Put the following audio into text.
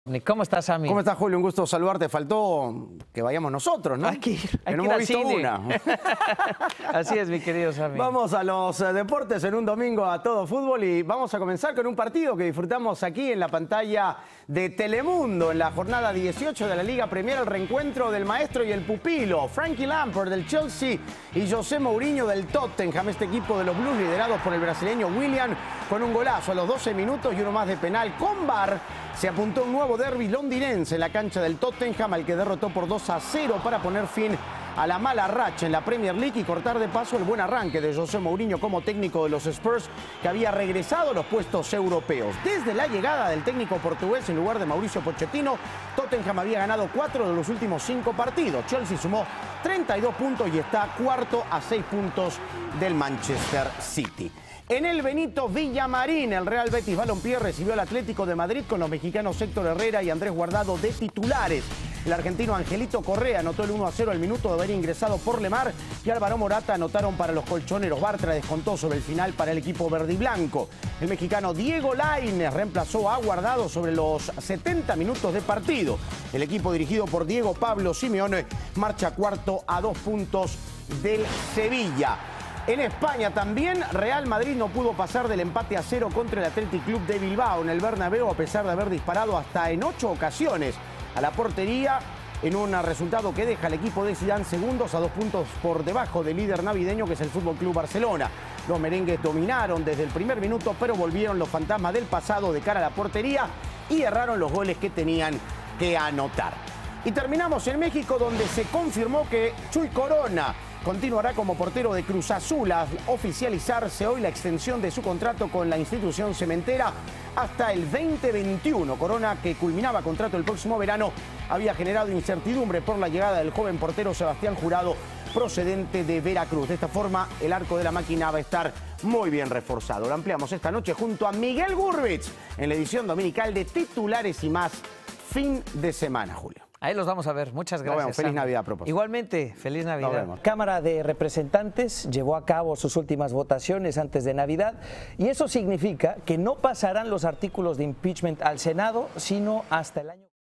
¿Cómo estás, Sammy? ¿Cómo estás, Julio? Un gusto saludarte. Faltó que vayamos nosotros, ¿no? Hay que no ir hemos al visto cine. una. Así es, mi querido Sammy. Vamos a los deportes en un domingo a todo fútbol y vamos a comenzar con un partido que disfrutamos aquí en la pantalla de Telemundo en la jornada 18 de la Liga Premier, el reencuentro del maestro y el pupilo, Frankie Lampard del Chelsea y José Mourinho del Tottenham, este equipo de los Blues liderados por el brasileño Willian con un golazo a los 12 minutos y uno más de penal con VAR. Se apuntó un nuevo derbi londinense en la cancha del Tottenham, al que derrotó por 2-0 para poner fin a la mala racha en la Premier League y cortar de paso el buen arranque de José Mourinho como técnico de los Spurs, que había regresado a los puestos europeos. Desde la llegada del técnico portugués en lugar de Mauricio Pochettino, Tottenham había ganado 4 de los últimos 5 partidos. Chelsea sumó 32 puntos y está cuarto a 6 puntos del Manchester City. En el Benito Villamarín, el Real Betis Balompié recibió al Atlético de Madrid con los mexicanos Héctor Herrera y Andrés Guardado de titulares. El argentino Angelito Correa anotó el 1-0 al minuto de haber ingresado por Lemar y Álvaro Morata anotaron para los colchoneros. Bartra descontó sobre el final para el equipo verde y blanco. El mexicano Diego Lainez reemplazó a Guardado sobre los 70 minutos de partido. El equipo dirigido por Diego Pablo Simeone marcha cuarto a 2 puntos del Sevilla. En España también, Real Madrid no pudo pasar del empate a 0 contra el Athletic Club de Bilbao en el Bernabéu, a pesar de haber disparado hasta en 8 ocasiones a la portería, en un resultado que deja al equipo de Zidane segundos a 2 puntos por debajo del líder navideño, que es el Fútbol Club Barcelona. Los merengues dominaron desde el primer minuto, pero volvieron los fantasmas del pasado de cara a la portería y erraron los goles que tenían que anotar. Y terminamos en México, donde se confirmó que Chuy Corona continuará como portero de Cruz Azul, al oficializarse hoy la extensión de su contrato con la institución cementera hasta el 2021. Corona, que culminaba contrato el próximo verano, había generado incertidumbre por la llegada del joven portero Sebastián Jurado, procedente de Veracruz. De esta forma, el arco de la máquina va a estar muy bien reforzado. Lo ampliamos esta noche junto a Miguel Gurbitz en la edición dominical de Titulares y Más, fin de semana, Julio. Ahí los vamos a ver. Muchas gracias. Nos vemos. Feliz Sammy. Navidad a propósito. Igualmente, feliz Navidad. Cámara de Representantes llevó a cabo sus últimas votaciones antes de Navidad y eso significa que no pasarán los artículos de impeachment al Senado, sino hasta el año